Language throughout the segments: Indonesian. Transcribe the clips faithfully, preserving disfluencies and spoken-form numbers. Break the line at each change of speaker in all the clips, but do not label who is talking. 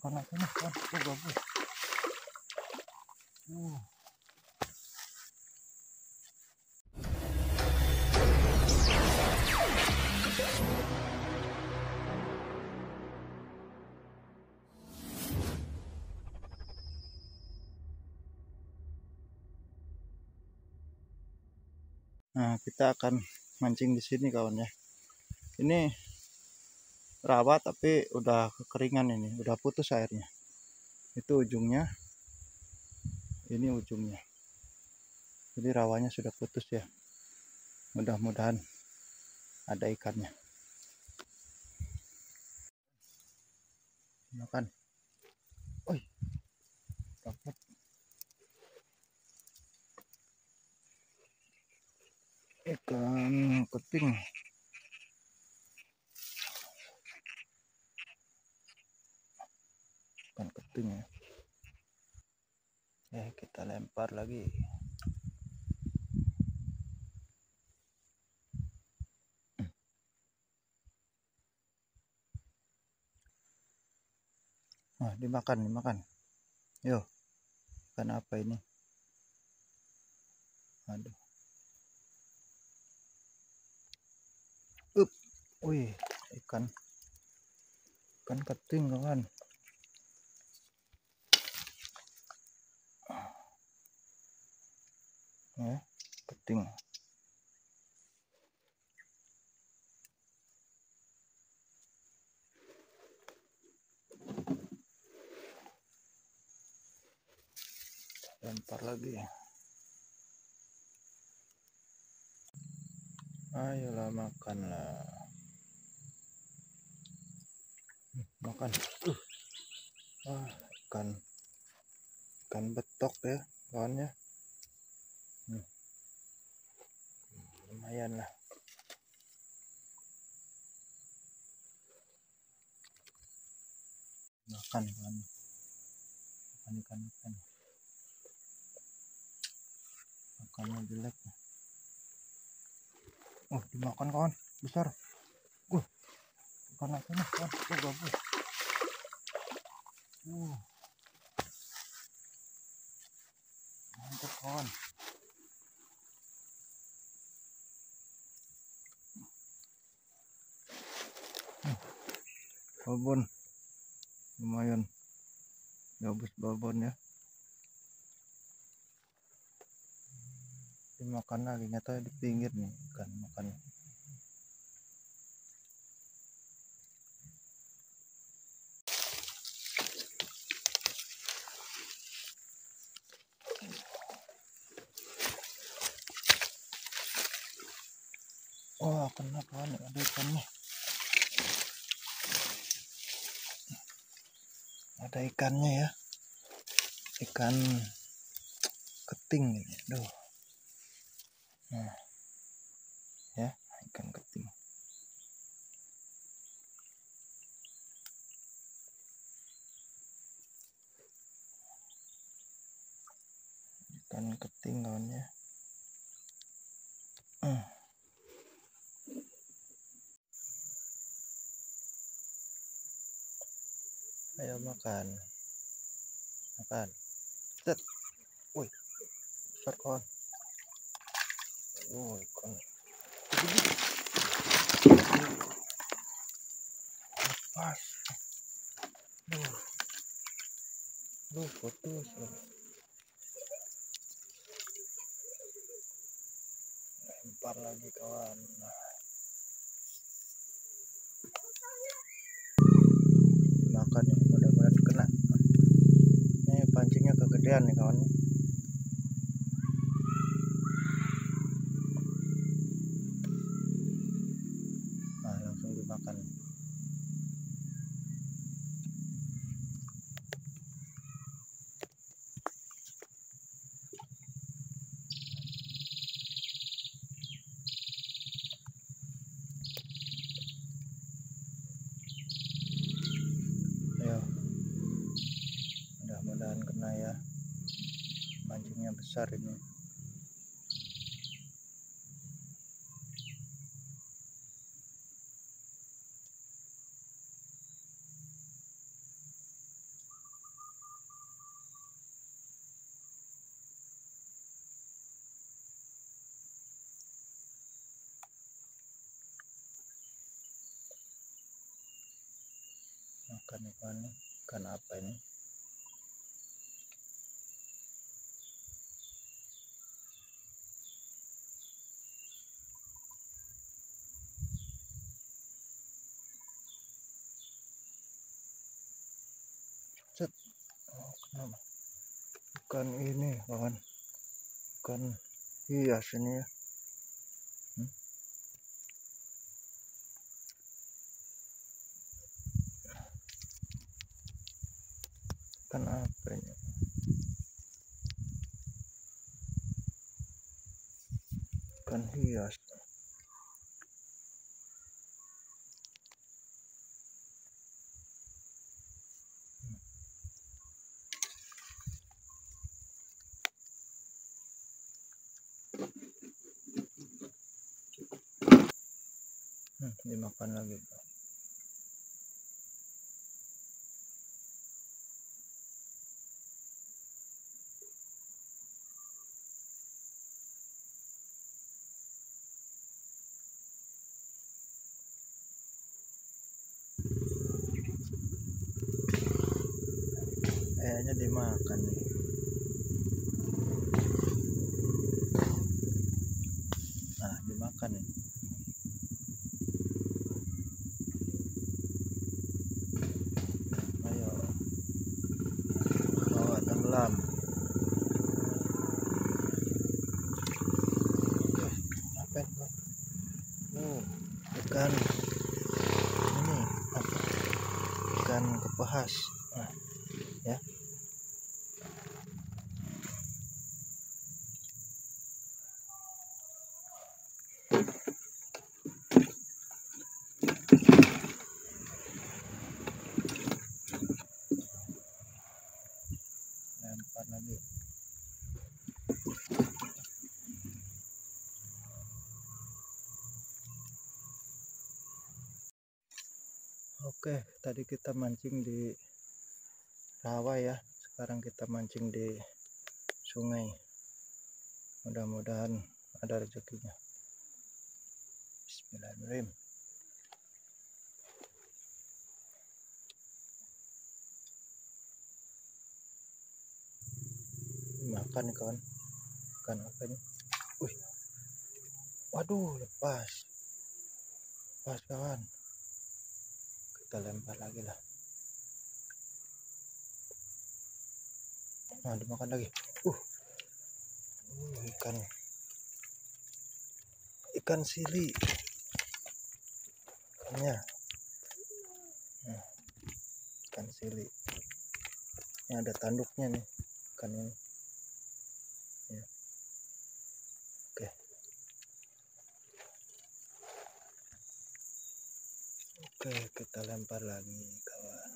ikan apa nih kawan? Oh gabus. Uh. Nah, kita akan mancing di sini kawan ya. Ini rawa tapi udah kekeringan ini, udah putus airnya. Itu ujungnya, ini ujungnya. Jadi rawanya sudah putus ya. Mudah-mudahan ada ikannya. Makan. Oi, dapat. Ikan keting. Ikan keting ya. Eh, kita lempar lagi. Nah, dimakan, dimakan. Yo, ikan apa ini? Aduh. Up, wih, ikan, ikan keting kawan. Ya, keting. Lempar lagi. Ayolah makanlah. Makan. Uh. Ah, ikan ikan betok ya kawannya. Hmm. Lumayan lah. Makan kawan. Makan ikan ikan. Makannya jelek. Oh, dimakan kawan, besar. Uh, ikan apa nih kawan? Oh gabus. Uh, mantap kawan. Uh, babon, lumayan. Gabus babon ya. Dimakan lagi, nyata di pinggir nih ikan makan. Oh, kena kawan, ada ikannya. Ada ikannya ya. Ikan keting ini. Aduh. Nah. Ya, ikan keting. Ikan keting kawan ya. Hmm. Ayo makan. Makan. Set. Woi. Besar kawan. Oh, ikan. Lepas. Duh. Duh, putus. Lempar lagi kawan. Nah. Makan nih, mudah-mudahan kena. Ini pancingnya kegedean nih kawan. Nah, langsung dimakan. Ayo, mudah-mudahan kena ya. Pancingnya besar ini. Makan ikan, ikan apa ini? Set. Oh, kenapa? Ikan ini kawan, ikan hias ini ya. Hmm? Ikan apa ini? Ikan hias. Hmm, dimakan lagi. Kayaknya dimakan nih. Nah, dimakan nih. Ayo, bawa tenggelam. Oke, apa itu? Oh, ikan ini apa? Ikan kepahas. Nah, ya. Lempar lagi. Oke, tadi kita mancing di rawa ya. Sekarang kita mancing di sungai. Mudah-mudahan ada rezekinya. Bismillahirrahmanirrahim. Makan nih kawan. Ikan apa ini? Wih. Waduh, lepas. Lepas kawan. Kita lempar lagi lah. Nah, dimakan lagi. Uh. uh ikan. Ikan sili. Ikannya. Nah, ikan sili. Ini ada tanduknya nih. Ikan ini. Ya. Oke. Oke, kita lempar lagi kawan.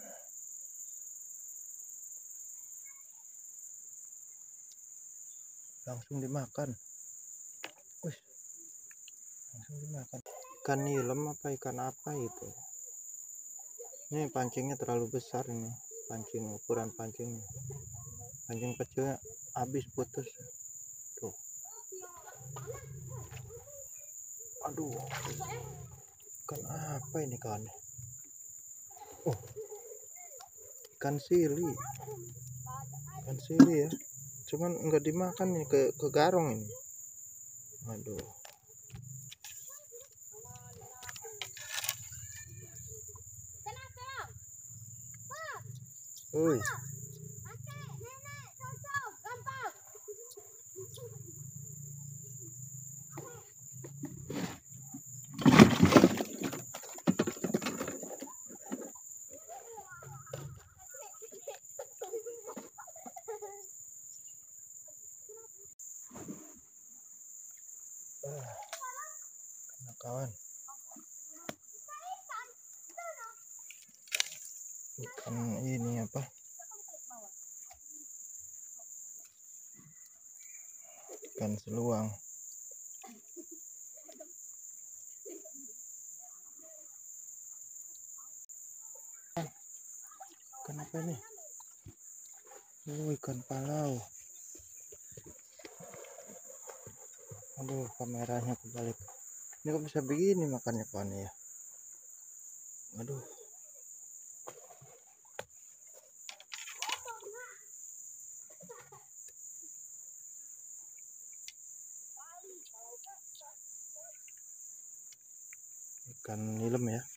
Langsung dimakan. Wih. Langsung dimakan. Ikan nilem apa ikan apa itu? Ini pancingnya terlalu besar ini. Pancing ukuran pancingnya. Pancing kecilnya habis putus. Tuh. Aduh. Ikan apa ini kawan? Oh. Ikan sili. Ikan sili ya. Cuman enggak dimakan nih, ke ke garong ini. Aduh. Woi. Ah, kawan. Ikan ini apa? Ikan seluang. Ikan apa ini? Oh, ikan palau. Aduh, kameranya kebalik. Ini kok bisa begini makannya kawan ya? Aduh. ikan nilem ya.